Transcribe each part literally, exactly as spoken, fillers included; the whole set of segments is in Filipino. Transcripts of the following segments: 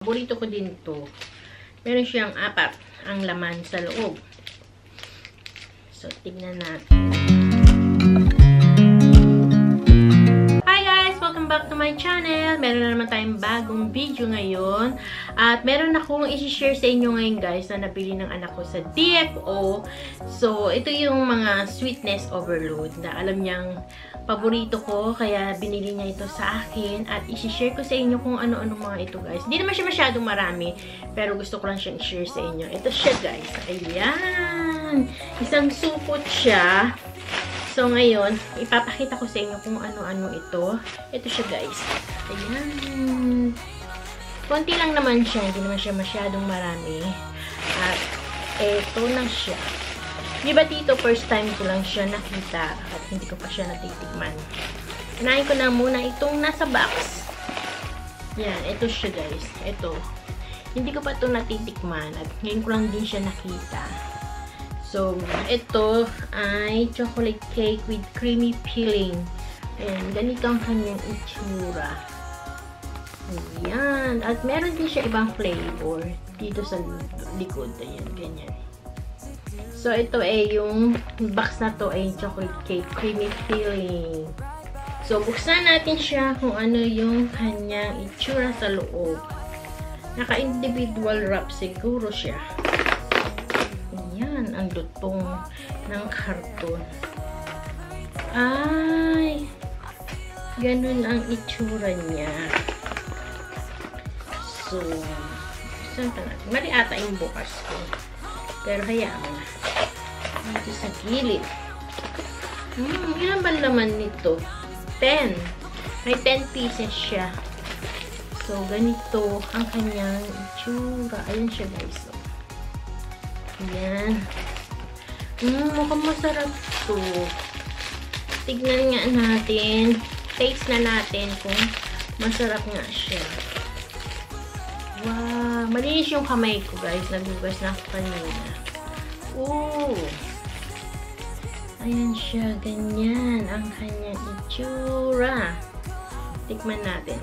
Paborito ko din to. Meron siyang apat ang laman sa loob. So, tignan natin. Hi guys! Welcome back to my channel. Meron na naman tayong bagong video ngayon. At meron akong isi-share sa inyo ngayon guys na nabili ng anak ko sa D F O. So, ito yung mga sweetness overload na alam niyang paborito ko, kaya binili niya ito sa akin at isi-share ko sa inyo kung ano-ano mga ito guys. Hindi naman siya masyadong marami, pero gusto ko lang siyang i-share sa inyo. Ito siya guys. Ayan! Isang supot siya. So ngayon, ipapakita ko sa inyo kung ano-ano ito. Ito siya guys. Ayan! Konti lang naman siya, hindi naman siya masyadong marami. At ito na siya. Di ba dito, first time ko lang siya nakita at hindi ko pa siya natitikman. Unahin ko na muna itong nasa box. Yan, ito siya guys. Ito. Hindi ko pa ito natitikman at ngayon ko lang din siya nakita. So, ito ay chocolate cake with creamy filling. Ayan, ganito ang kanyang itsura. Ayan. At meron din siya ibang flavor dito sa likod. Ayan, ganyan. So, ito ay yung box na to ay chocolate cake, creamy filling. So, buksan natin siya kung ano yung kanyang itsura sa loob. Naka-individual wrap siguro siya. Ayan, ang lutong ng karton. Ay, ganun ang itsura niya. So, saan pa natin? Mali ata yung bukas ko. Pero hayaan mo na. Dito sa gilid. Hmm, ilan ba laman nito? ten. May ten pieces siya. So, ganito ang kanyang itsura. Ayan siya guys. So, ayan. Hmm, mukhang masarap to. Tignan nga natin. Taste na natin kung masarap nga siya. Wow! Malinis yung kamay ko guys. Nagugas na ako kanina. Ooh! Ayan siya. Ganyan ang kanyang itsura. Tikman natin.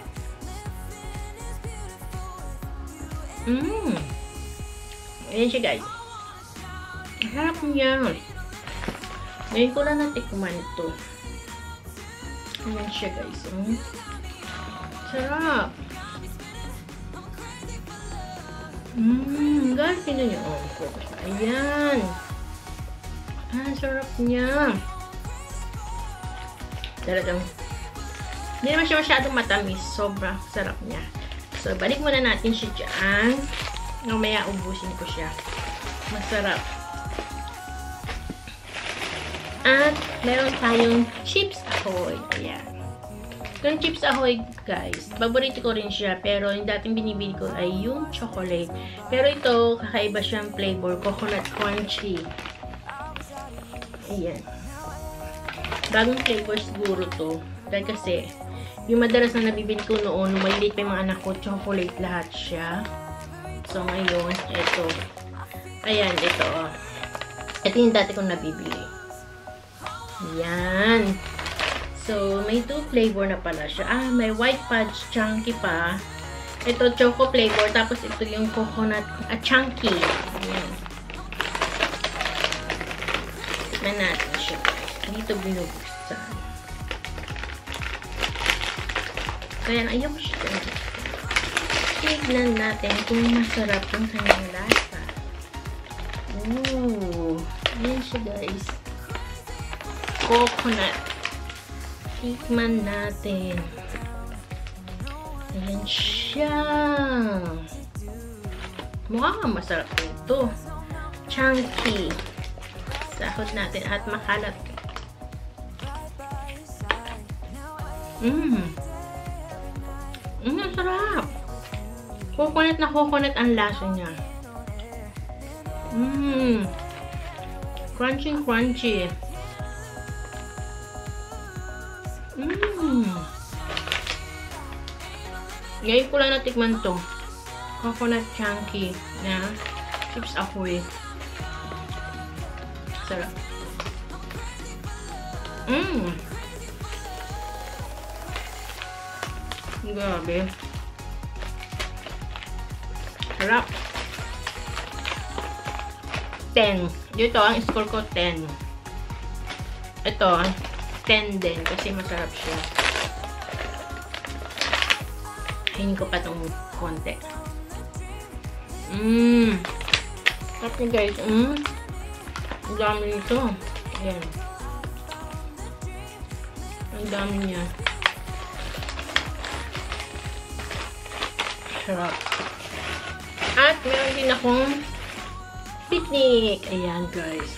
Mmm! Ayan siya guys. Harap niya. Ngayon ko lang natikman ito. Ayan siya guys. Mm. Sarap! Mmm, guys, tingnan nyo. Oh, focus na. Ayan. Ah, sarap niya. Talagang, hindi naman siya masyadong matamis. Sobrang sarap niya. So, balik muna natin siya dyan. Mamaya, ubusin ko siya. Masarap. At, meron tayong Chips Ahoy. Ayan. Yung Chips Ahoy, guys, paborito ko rin siya. Pero yung dating binibili ko ay yung chocolate. Pero ito, kakaiba siyang flavor. Coconut crunchy. Ayan. Bagong flavor siguro to. Dahil kasi, yung madalas na nabibili ko noon, nung maliit pa yung mga anak ko, chocolate lahat siya. So, ngayon, ito. Ayan, ito. Oh. Ito yung dati kong nabibili. Ayan. So, may two flavor na pala siya. Ah, may white fudge chunky pa. Ito, choco flavor. Tapos, ito yung coconut ah, chunky. Ayan. Tignan natin siya. Dito binubuksan. Kaya, ayoko siya. Tignan natin kung masarap yung kanyang lasa. Ooh. Ayan siya, guys. Coconut. Tikman natin. Ayan siya. Mukha nga masarap ito. Chunky. Sahod natin at makalat. Mmm. Mmm, sarap. Coconut na coconut ang lasa niya. Mmm. Crunchy, crunchy. Mmm. Ngayon ko lang natikman to. Coconut chunky na Chips Ahoy. Sarap. Mmm. Grabe. Sarap. ten. Dito, ang score ko, ten. Ito, ten din. Kasi masarap siya. Hingin ko pa itong konti. Mmm. Sarap niya, guys. Mmm. Ang dami nito. Ayan. Ang dami niya. Sarap. At meron din akong picnic. Ayan, guys.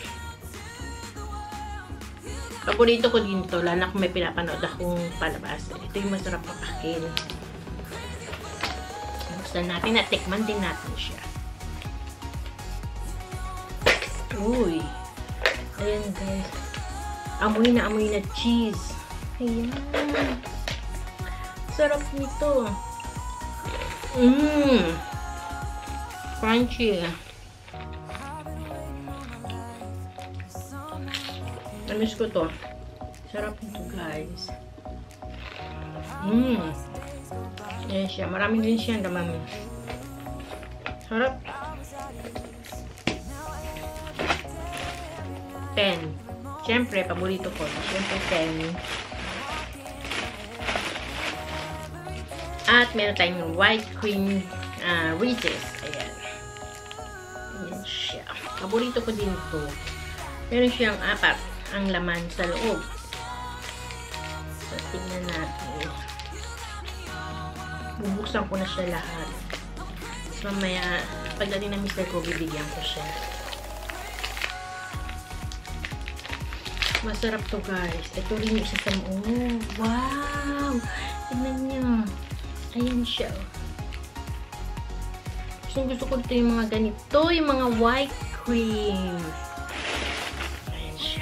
Paborito ko din ito. Lalo na kung may pinapanood akong palabas. Ito yung masarap papakin. Buksan natin at tikman din natin siya. Uy. Ayan, guys. Amoy na amoy na cheese. Ayan. Sarap nito. Mmm. Crunchy. Namiss ko to. Sarap nito, guys. Mmm. Ayan siya. Marami din siya naman. Sarap. ten. Siyempre, paborito ko. Siyempre, ten. At meron tayong white cream uh, Reese's. Ayan. Ayan siya. Paborito ko din ito. Meron siyang apat ang laman sa loob. So, tingnan natin. Bubuksan ko na siya lahat. So, mamaya, pagdating ng mister ko, bibigyan ko siya. Masarap to, guys. Ito rin yung isa sa oh, wow! Tignan niyo. Ayan siya. Gusto, gusto ko ito yung mga ganito. Yung mga white cream. Ayan siya.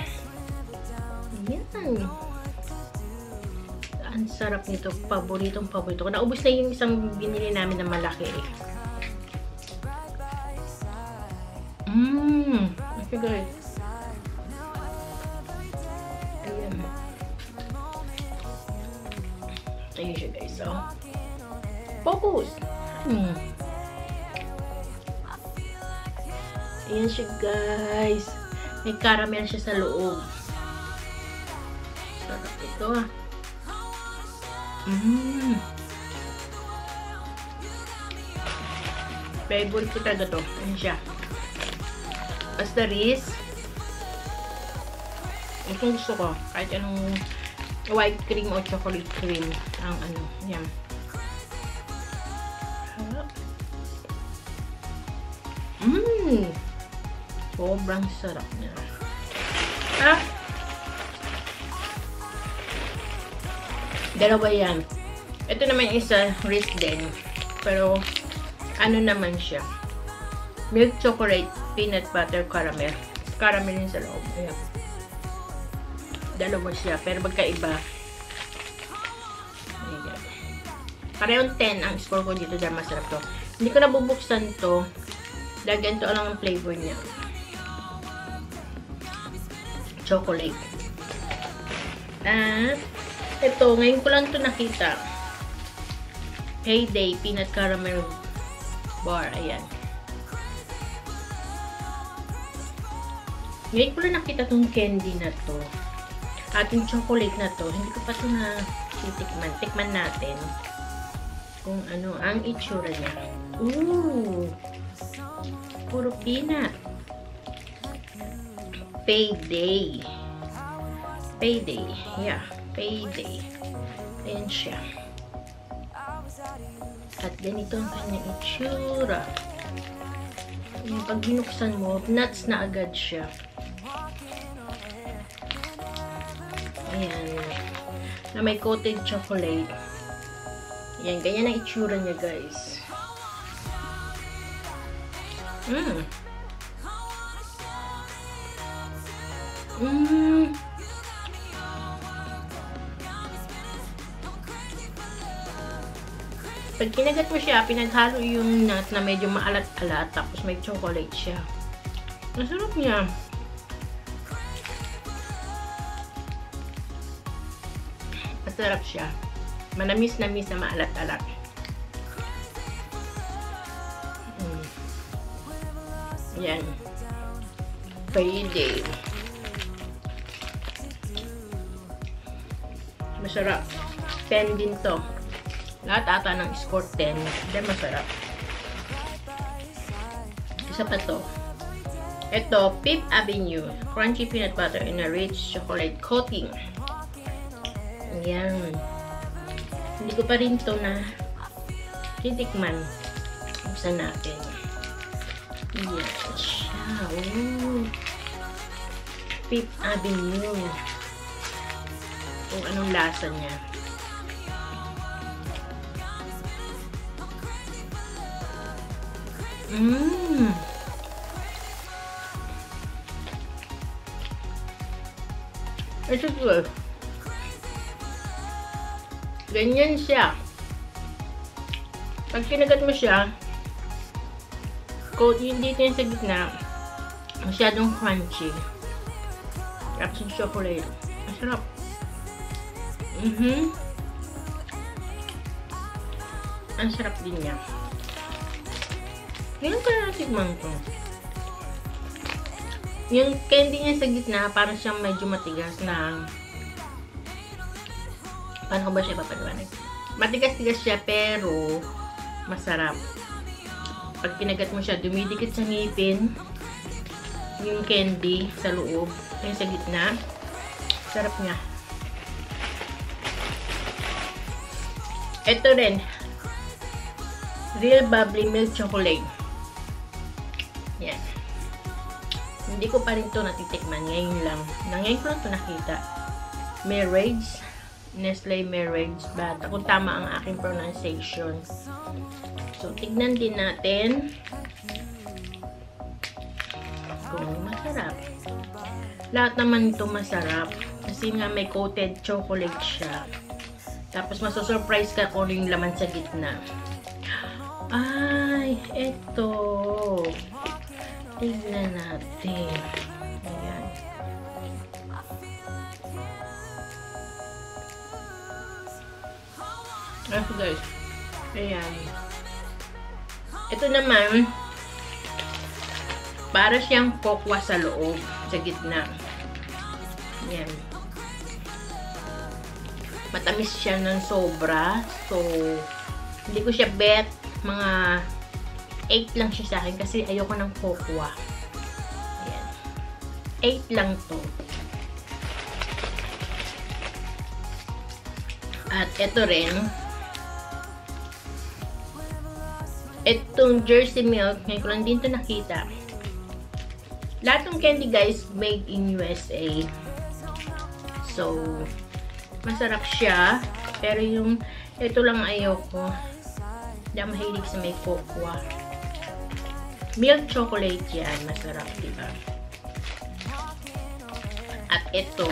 Ayan. Ang sarap nito. Paboritong paborito ko. Naubos na yung isang binili namin na malaki. Mmm. Okay, guys. Ayun siya, guys. So, focus! Hmm. Ayan siya, guys. May caramel siya sa loob. Sarap ito, ah. Mmm. Favorite ko talaga to. Ayan siya. Basta Reese. Ito gusto ko. Kahit anong white cream o chocolate cream ang ano, yan. Mmm! Sobrang sarap niya. Ah! Dalawa yan. Ito naman isa, Reese din. Pero, ano naman siya. Milk chocolate, peanut butter, caramel. Caramel din sa loob. Ayan. Dalawa siya, pero magkaiba. Ayan. Parehong ten ang score ko dito dahil masarap to. Hindi ko nabubuksan to. Dahil ganito lang ang flavor niya. Chocolate. At ito, ngayon ko lang to nakita. Heyday Peanut Caramel Bar. Ayan. Ngayon ko lang nakita tong candy na to. Ating chocolate na to, hindi ko pa ito na titikman. Tikman natin kung ano ang itsura niya. Ooh! Puro peanut. Payday. Payday. Yeah, payday. Ayan siya. At ganito ang kanyang itsura. Yung pag binuksan mo, nuts na agad siya. Ayan. Na may coated chocolate. Ayan. Ganyan ang itsura niya, guys. Mmm. Mmm. Pag kinagat mo siya, pinaghalo yung nut na medyo maalat-alat. Tapos may chocolate siya. Masarap niya. Masarap siya. Manamis-namis na maalat-alat. Yan. Payday. Masarap. ten din to. Lahat ata ng score ten. Then masarap. Isa pa to. Ito, Fifth Avenue. Crunchy peanut butter and a rich chocolate coating. Ayan. Hindi ko pa rin to na titikman. Buksan natin. Ayan siya. Oh. Fifth Avenue. Kung anong lasa niya. Mmm. Ito good. Ganyan siya. Pag kinagat mo siya, coat yung dito yung sa gitna, masyadong crunchy. Tapos yung chocolate. Masarap. Mm-hmm. Ang sarap din niya. Ngayon ko na natikman ko. Yung candy niya sa gitna, parang siyang medyo matigas na... Paano ko ba siya papaliwanag? Matigas-tigas siya, pero masarap. Pag kinagat mo siya, dumidikit sa ngipin yung candy sa loob. Yung sa gitna. Sarap niya. Ito rin. Real Bubbly Milk Chocolate. Yan. Hindi ko pa rin ito natitikman. Ngayon lang. Ngayon ko lang ito nakita. Marriage. Nestle Marriage. Bata. Kung tama ang aking pronunciation. So, tignan din natin. Kung masarap. Lahat naman ito masarap. Kasi nga may coated chocolate siya. Tapos masusurprise ka kung yung laman sa gitna. Ay, eto. Tignan natin. Ayan. Ah, guys. Ayan. Ito naman, para siyang kokwa sa loob, sa gitna. Ayan. Matamis siya ng sobra. So, hindi ko siya bet. Mga eight lang siya sa akin kasi ayoko ng kokwa. Ayan. eight lang to. At ito rin. Itong Jersey Milk. Ngayon ko lang din ito nakita. Lahat ng candy guys made in U S A. So, masarap siya. Pero yung ito lang ayoko. Hindi ako mahilig sa may kokwa. Milk chocolate yan. Masarap, diba? At ito.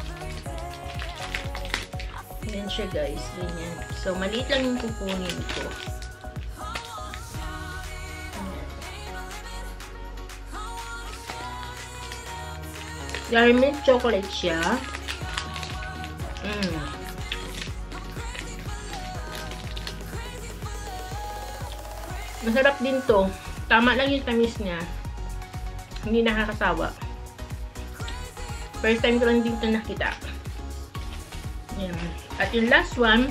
Yan siya guys. Ganyan. So, maliit lang yung kukunin ko. Dahil milk chocolate siya. Mm. Masarap din to. Tama lang yung tamis niya. Hindi nakakasawa. First time ko lang dito nakita. Yan. At yung last one,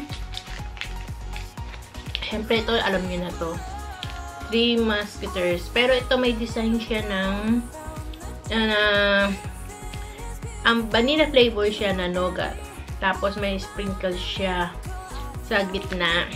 syempre ito, alam niyo na to. Three Musketeers. Pero ito may design siya ng uh, ang vanilla flavor siya na nougat. Tapos may sprinkle siya sa gitna.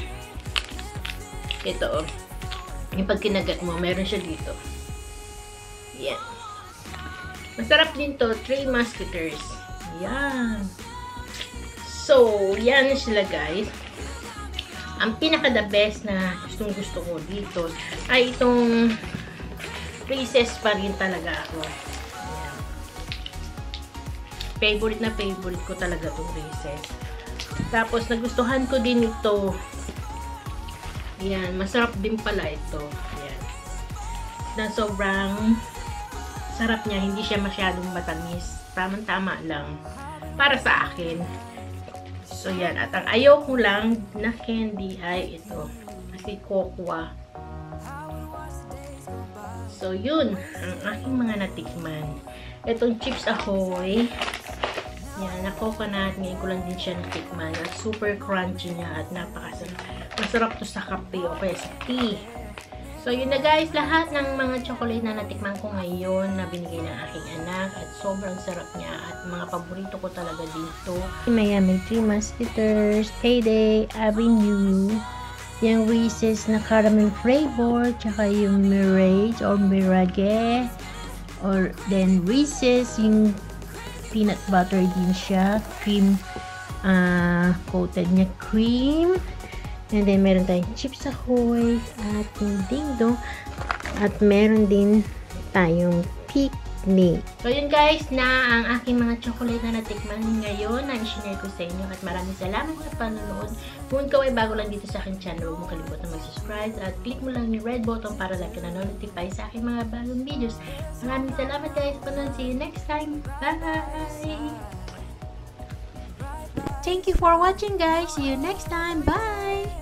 Ito. Yung pag kinagat mo, meron siya dito. Yan. Masarap din to. Three Musketeers. Yan. So, yan sila guys. Ang pinaka the best na gustong gusto ko dito ay itong Reese's pa rin talaga ako. Yan. Favorite na favorite ko talaga itong Reese's. Tapos, nagustuhan ko din ito. Yan, masarap din pala ito. Yan. Na sobrang sarap niya, hindi siya masyadong matamis. Tamang-tama lang. Para sa akin. So, yan. At ang ayaw ko lang na candy ay ito. Kasi kokwa. So, yun. Ang aking mga natikman. Itong Chips Ahoy. Yan, na coconut. Ngayon ko lang din siya natikman. At super crunchy niya at napakasarap. Masarap to sa kape o kaya sa tea. So, yun na guys, lahat ng mga chocolate na natikman ko ngayon na binigay ng aking anak at sobrang sarap niya at mga paborito ko talaga dito. Miami Three Musketeers, Payday, Avenue, yung Reese's na caramel flavor, tsaka yung Mirage or Mirage, or then Reese's, yung peanut butter din siya, cream, uh, coated niya cream. And then, meron tayong Chips Ahoy at yung Ding Dong. At meron din tayong picnic. So, yun guys, na ang aking mga chocolate na natikman ngayon na i-share ko sa inyo. At maraming salamat sa panonood. Kung ikaw ay bago lang dito sa aking channel, huwag mo kalimutan mag-subscribe at click mo lang yung red button para like ka na notify sa aking mga bagong videos. Maraming salamat guys. Panood. See you next time. Bye! Thank you for watching guys. See you next time. Bye!